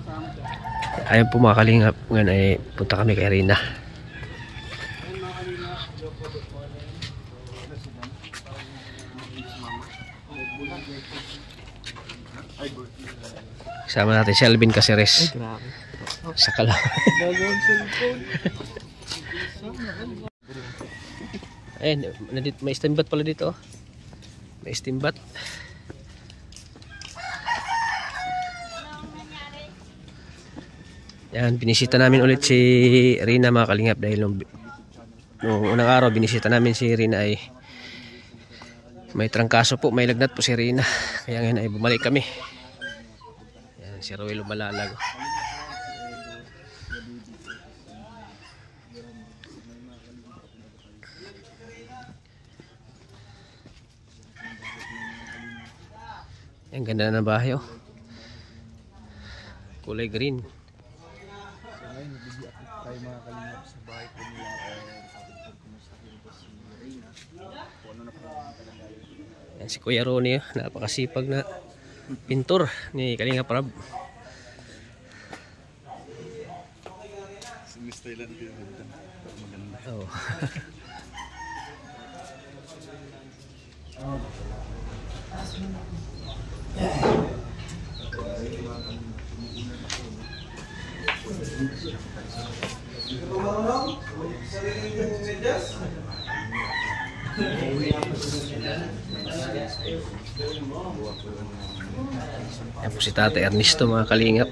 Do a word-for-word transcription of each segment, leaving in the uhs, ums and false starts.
Ayun po mga kalingap, ngayon ay punta kami kay Rina. Kasama natin si Alvin Caceres. Sa kalaw. Ayun, may stimbat pala dito. May stimbat. Yan, binisita namin ulit si Rina mga kalingap dahil nung, nung unang araw binisita namin si Rina ay may trangkaso po, may lagnat po si Rina. Kaya ngayon ay bumalik kami. Yan, si Roel Malalag. Yan, ganda na ng bahay oh. Kulay green. Tayo mga kalingap sa bahay po nila atin po kumustahin po si Rina kung ano na po ang kalagayan. Yan si Kuya Ronnie, napakasipag na pintor ni Kalingap Rab. Sumistay lang din maganda. Oh. Yan po si Tate Ernesto mga kalingap.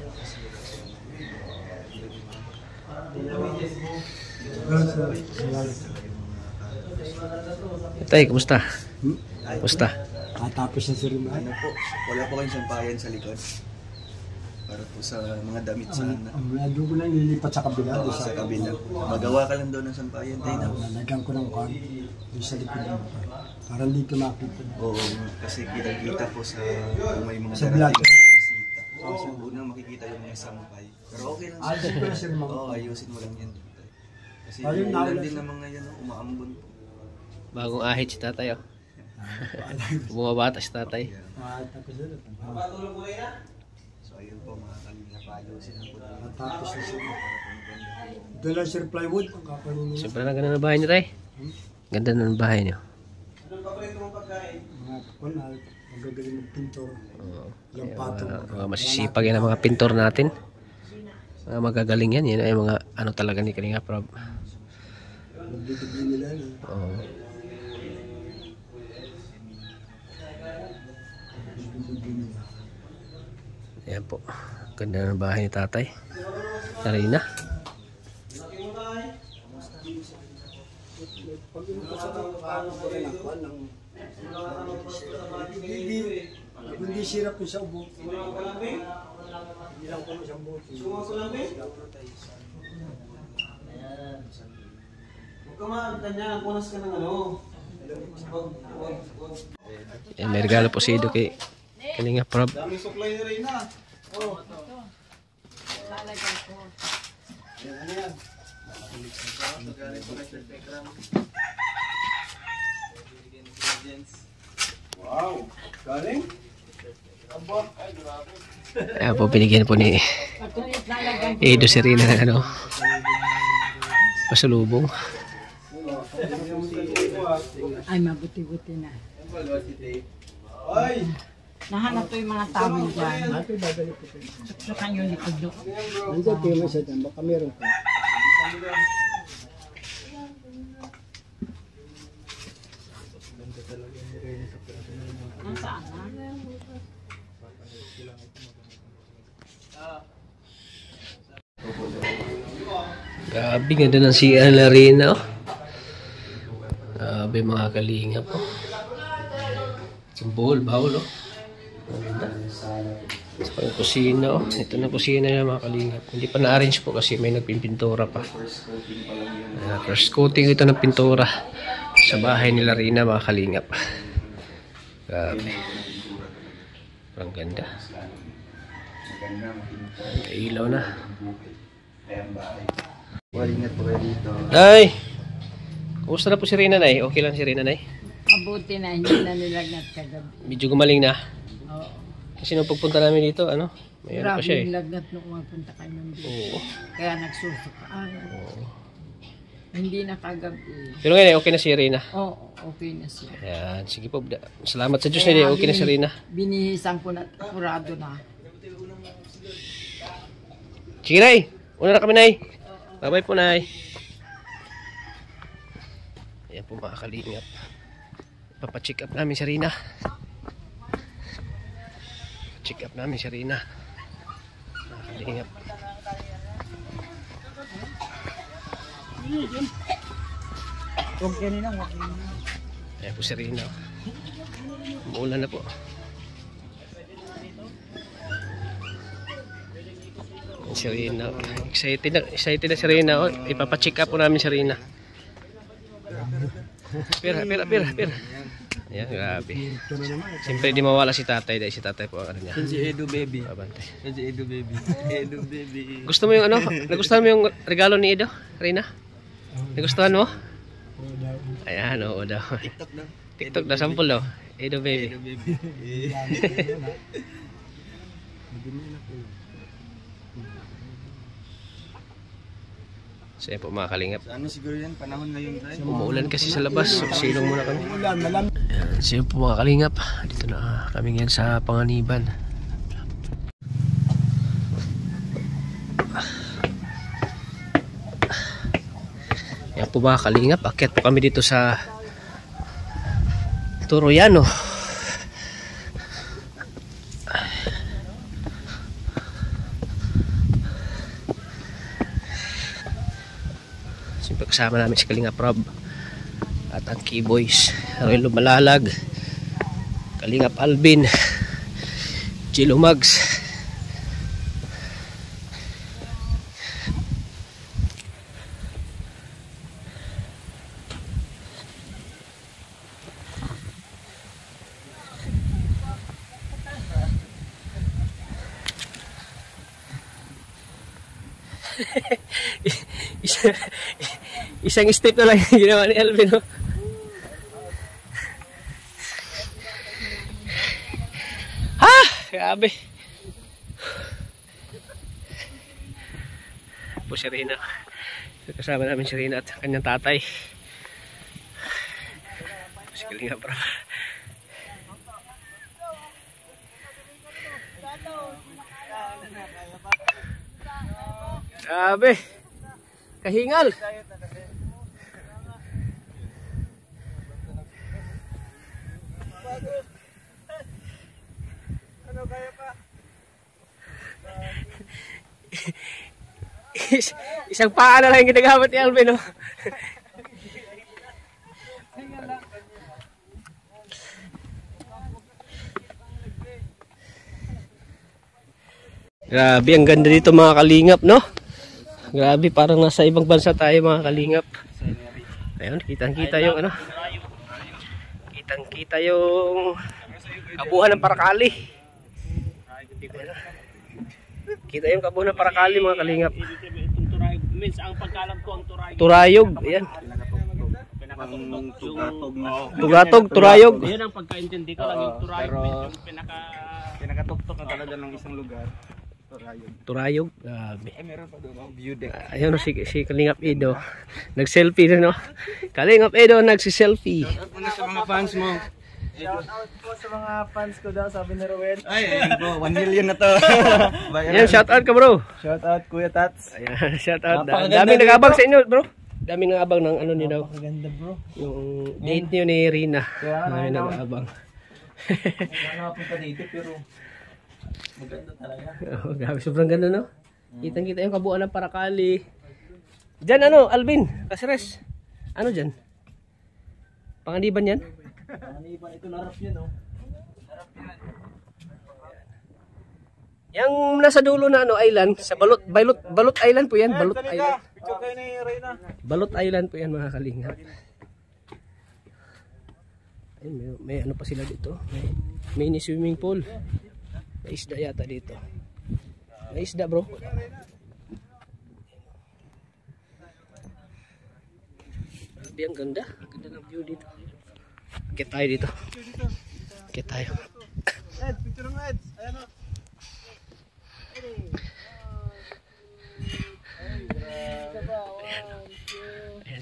Tay, kumusta? Hmm? Kumusta? Katapos na si Rina. Ano po, wala po kayong sampayan sa likod para po sa mga damit sa Ang ang lado ko na nililipat sa kabila. Oo, doon sa kabila. Magawa ka lang doon ng sampayan tayo na. Nalagyan ko ng kwan. Doon sa likod ng kwan. Parang dito makita. Oo, kasi kita-kita po sa kung may mga Sa vlog. darating na bisita. So, sa unang makikita yung mga sampay. Pero okay lang Ayusin ko na, sir, ma'am. Oo, ayusin mo lang yan. Kasi Ayun, yung nawala ulan din siya. ng mga yan, oh, umaambon po. Bagong ahit si Tatay oh. Bumabata si Tatay. Katapos na rin. So, ayun po mga kalingap, ayusin ang po. Katapos na siya. Ito lang sir plywood. Ang kapanin niya. Siyempre na ganda ng bahay niyo Tay. Ganda na ng bahay niyo. Mga kwan. Magagaling magpintor. Oo. Yung Kaya patong. mga, mga masisipag yan ang mga pintor natin. Mga magagaling yan. Yan ay mga ano talaga ni Kalingap Rab. Magbibigyan nila. no? Oo. Magbibigyan nila. Ayan po. Ganda ng bahay ni Tatay. Sarina. Pag inupasan ng paano ko rin ang kwan ng hindi hindi sirap yung sa ubo. Hindi lang ko sa ubo. Huwag ka makakita ang punas ka ng ano. Ayan, may regalo po si Ido kay Kalingap Rab. Daming supply ni Reyna. Oo. Lalagay ko. Ano yan? Wow! Galing? Aba, ay grabe. Ayan po, binigyan po ni Ido si Rina ng ano, pasalubong. Ay, mabuti-buti na. Ay! Nahanap ko yung mga tawid dyan. Ate, babalik ko pa. Sukan yung likod doon. Nandiyan kayo may sadyan. Baka meron ka. Nasaan na? Grabe, ganda ng C R na Rina oh. Grabe mga Kalingap oh. Simbol, bawal oh. Ganda. Ito yung kusina oh. Ito na kusina niya mga Kalingap. Hindi pa na-arrange po kasi may nagpinpintura pa. Uh, first coating ito ng pintura sa bahay nila Rina mga Kalingap. Grabe. Parang ganda. Ilaw na. Walingat po kayo dito. Nay! Kumusta na po si Rina, Nay? Okay lang si Rina, Nay? Mabuti na, hindi na nilagnat kagabi. Medyo gumaling na. Oo. Kasi nung pagpunta namin dito, ano, May ano pa Grabe siya yung eh. lagnat nung mapunta kayo nandito. Oo. Kaya nagsusukaan. Oo. Hindi na kagabi. Pero ngayon, okay na si Rina. Oo, okay na siya. Ayan, sige po. Salamat sa Diyos na din. Okay na si Rina. Binihisan ko na, kurado na. Sige, Nay. Una na kami, Nay. Bye-bye po, Nay. Ayan po mga kalingap. Papacheck up namin si Rina. Check up namin si Rina. Mga kalingap. Huwag ka nila, huwag ka nila. Ayan po si Rina. Umuulan na po. Ayan si Rina. Excited na, excited na si Rina. Oh. Ipapacheck up po namin si Rina. Pira, pira, pira, pira. Ayan, grabe. Siyempre di mawala si tatay. Dahil si tatay po ang ano niya. Si Edu baby. Babante. Si Edu baby. Edu baby. Gusto mo yung ano? Nagustuhan mo yung regalo ni Edo? Rina? Nagustuhan mo? Ayan, oo daw. TikTok daw. TikTok daw, sample daw. Edo baby. Edu baby. So yan po mga kalingap. So, ano siguro yan? Panahon ngayon tayo. Umuulan kasi sa labas. So silong muna kami. Ulan, malam. Ayan, so yan po mga kalingap. Dito na kami ngayon sa Panganiban. Yan po mga kalingap. Akyat po kami dito sa Toroyano. Siyempre kasama namin si Kalingap Rob at ang Keyboys, Royal Lumalalag, Kalingap Alvin, Jilo Mags. Isa, isang step na lang yung ginawa ni Alvin. No? Ha! Grabe. Po si Rina. Kasama namin si Rina at kanyang tatay. Si Kalingap Rob. Grabe. Kahingal. Ano kaya pa? Is, isang paa na lang yung ginagamit ni Alvin, no? Grabe, ang ganda dito mga kalingap, no? Grabe, parang nasa ibang bansa tayo mga kalingap. Ayun, kitang-kita yung ano. Kitang-kita yung kabuhan ng Parakali. Kita yung kabuhan ng Parakali mga kalingap. Means ang pagkalam ko ang turayog. Turayog, ayan. Ang tugatog na. Tugatog, turayog. Yan ang pagkaintindi ko lang yung turayog. pero- Means yung pinaka... Pinakatuktok na talaga ng isang lugar. Turayog. Turayog, grabe. Eh, meron pa doon. View deck. Ayun, si, si Kalingap Edo. Nag-selfie na, no? Kalingap Edo, nagsi-selfie. Shout out sa mga fans mo. Shout out po sa mga fans ko daw, sabi ni Ruel. Ay, ayun bro. one million na to. Ayan, shout out ka bro. Shout out Kuya Tats. Ayan, shout out. Napakaganda Daming dito. nag-abang sa inyo, bro. Daming nag-abang ng ano niyo daw. Maganda bro. Yung date niyo ni Rina. Kaya, Daming ano, nag-abang. Wala nakapunta dito pero maganda talaga. Oh, grabe, sobrang ganda, no? Kitang-kita yung kabuuan ng Parakali. Diyan ano, Alvin, Caceres. Ano diyan? Panganiban yan? Panganiban, ito narap yun, oh. Yung nasa dulo na ano, island, sa Balot, Balot, Balot Island po yan, Balot Island. Picture kayo ni Reyna. Balot Island po yan mga kalingap. Ay, may, may ano pa sila dito. May mini swimming pool. May isda yata dito. May isda bro. Grabe, ang ganda. Ang ganda ng view dito. Get tayo dito. Get tayo. Ed, picture mo Ed. Ayan o.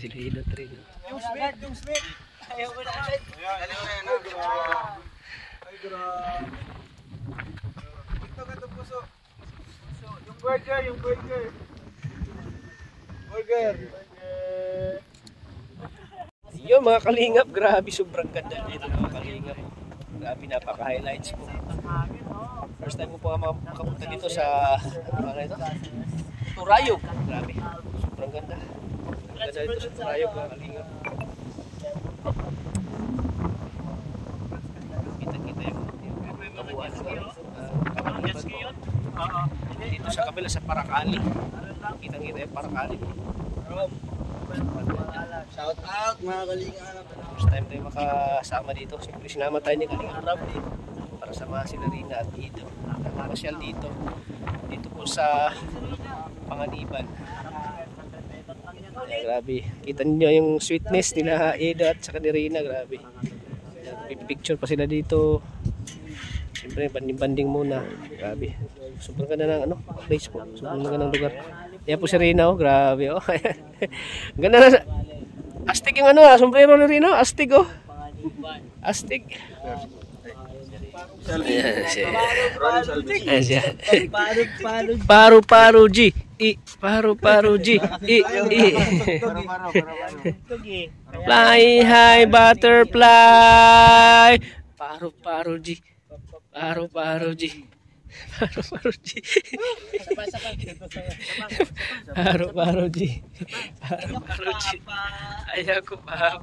sila hilot rin. Yung Smith, yung Smith. Ayaw ko na. Dali mo na yan. Ay, grabe. Ito ka ito puso. Yung burger, yung burger. Burger. Yun mga kalingap, grabe sobrang ganda dito mga kalingap. Grabe napaka-highlights po. First time ko po nga makapunta dito sa ano nga ito? Turayog. Grabe. Sobrang ganda. Ganda dito sa Turayog mga kalingap. Kita-kita yung kabuuan ng uh, dito sa kabila sa Paracali. Kita-kita yung Paracali. Shout out mga kalingap. First time tayo makasama dito. Siyempre sinama tayo ni Kalinga Rab dito para samahan sila Rina at Ido. Nakapasyal dito. Dito po sa Panganiban. Ay, grabe. Kita niyo yung sweetness nila Ido at saka ni Rina. Grabe. Picture pa sila dito. Siyempre banding-banding muna. Grabe. Sobrang ganda ng ano, place po. Sobrang ganda ng lugar. Yan po si Rina, oh. Grabe, oh. Ganda na. Astig yung ano, ah. Sombrero ni Rina. Astig, oh. Astig. Ayan siya. Ayan siya. Paru-paru G. I. Paru-paru G. I. I. Fly high butterfly. Paru-paru G. Paru-paru G. Paru-paru G. Paru-paru G. Paru-paru G. Ayaw ko pa.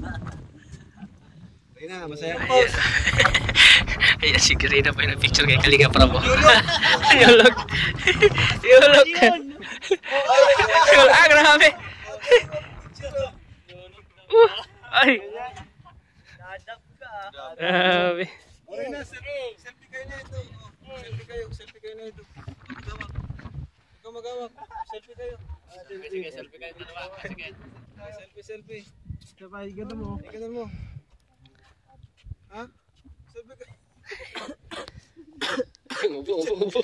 Rina, masaya po. Ayan si Rina pa yung picture kay Kalinga Prabo. Yulog. Yulog. Yulog. Ah, grabe. Uh, ay. Grabe. Rina, selfie kayo na ito. Selfie kayo, selfie kayo na ito. Magawak. Ikaw magawak. Selfie kayo. Sige, selfie kayo dalawa. Sige. Selfie, selfie. Sabay, ganda mo. Ganda mo. Ha? Selfie kayo. Upo, upo, upo.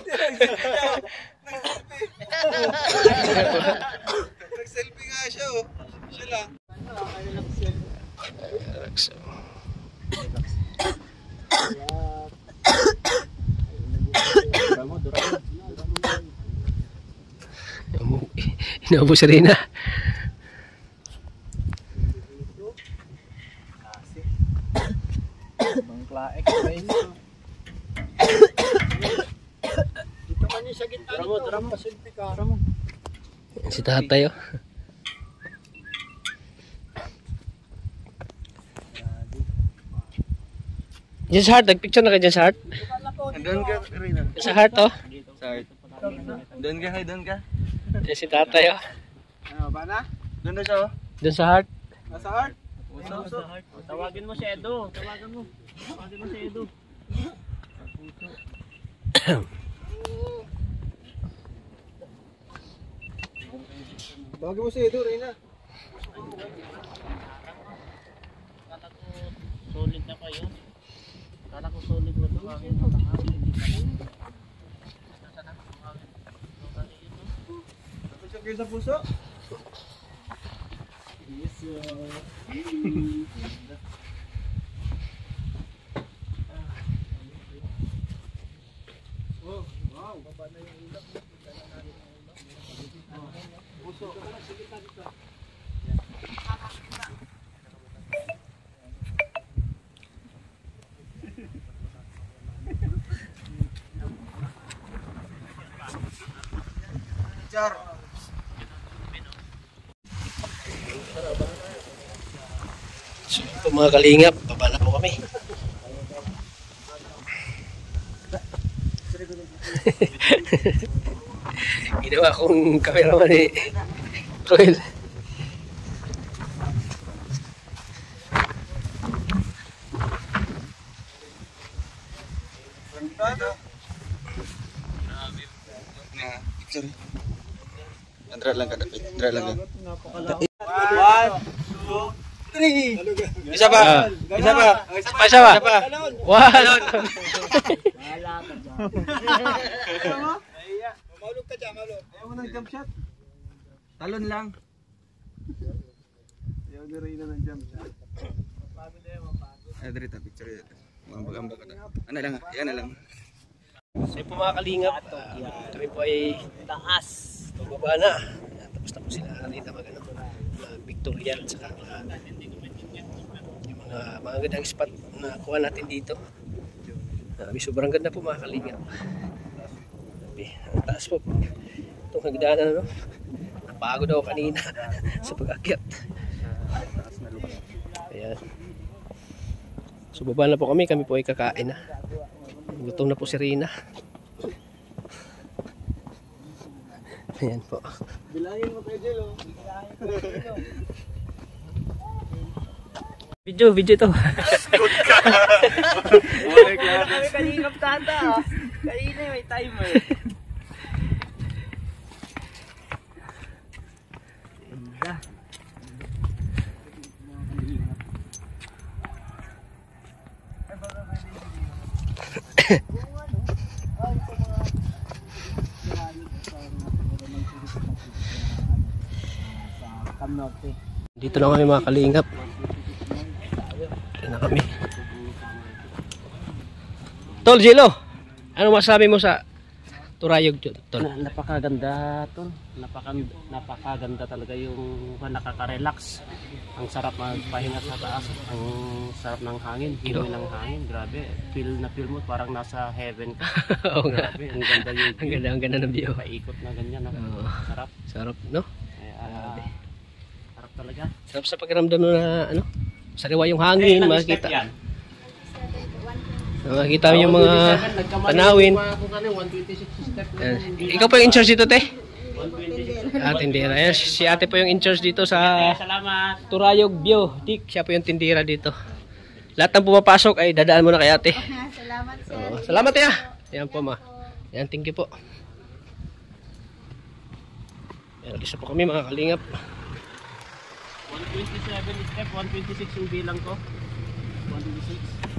Nag-selfie nga siya, oh. Siya lang. Relax. Inaubo si Rina. Bangklaek guys. Dito man yung sa gitna. Ramo, ramo, selfie ka. Ramo. Si tatay, oh. Diyan sa heart, nagpicture na kayo dyan sa heart? Doon ka, Rina. Sa heart, oh. Sa heart. Doon ka, hay, doon ka. Diyan si tatay, oh. Ano ba na? Doon na siya, oh. Diyan sa heart. Nasa heart? Sa heart. Tawagin mo si Edo. Tawagin mo. Tawagin mo si Edo. Tawagin mo si Edo, Rina. Kala ko solid na kayo. Kala ko solid na tawagin mo. Tapos kayo sa puso? Yes, sir. Oh, wow. Baba na yung ulap. Puso. Char. So ito mga kalingap, baba na po kami. Ginawa kong cameraman ni Roel. Picture. Andra lang ka, Andra lang ka. One, two, three. Isa pa. Isa pa. Isa pa, isa pa. Isa pa. One. Maulog ka dyan, maulog. Ayaw mo ng jump shot? Talon lang. Ayaw ni Reyna ng jump shot. Ay, dito, picture dito. Mambag-ambag ka na. Ano lang, yan na lang. So yun po mga kalingap, uh, kami po ay taas, pababa na. Ayan, tapos na po sila rito mag, ano, mag Victorial at saka uh, yung mga magandang spot na kuha natin dito. Uh, sobrang ganda po mga kalingap. Okay, ang taas po. Itong hagdanan, ano, napagod ako kanina sa pag-akyat. Ayan. So baba na po kami, kami po ay kakain na. Gutom na po si Rina. Ayan po. Bilangin mo kay Jello. Video, video to. Kami kaningap tata. Kanina may timer. Dito lang kami mga kalingap. Dito na kami. Tol, Jello, ano masabi mo sa Turayog, Tol? Na, napakaganda, Tol. Napakaganda, napakaganda talaga yung nakaka-relax. Ang sarap magpahinga sa taas. Ang sarap ng hangin, himoy ng hangin. Grabe, feel na feel mo parang nasa heaven ka. Oo nga. Grabe, ang ganda yung Ang ganda, ang ganda ng view. paikot na ganyan. No? Oo. Sarap. Sarap, no? Eh, ah, sarap talaga. Sarap sa pakiramdam na, ano, sariwa yung hangin, makikita. Makikita mo yung mga tanawin. Ayan. Ikaw po yung in-charge dito, te? Ah, tindera. Ayan, si ate po yung in-charge dito sa Salamat. Turayog View. Dik, siya po yung tindera dito. Lahat ng pumapasok ay dadaan mo na kay ate. Salamat, sir. Oo, salamat, ya. Ayan po, ma. Ayan, thank you po. Ayan, alis na po kami mga kalingap. one twenty-seven step, one twenty-six yung bilang ko. one twenty-six.